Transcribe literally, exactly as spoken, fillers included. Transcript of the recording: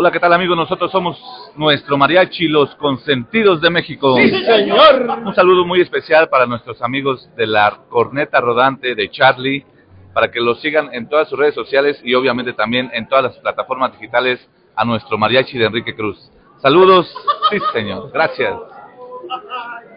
Hola, ¿qué tal, amigos? Nosotros somos nuestro mariachi, los consentidos de México. ¡Sí, señor! Un saludo muy especial para nuestros amigos de la corneta rodante de Charlie, para que los sigan en todas sus redes sociales y obviamente también en todas las plataformas digitales a nuestro mariachi de Enrique Cruz. Saludos, sí, señor. Gracias.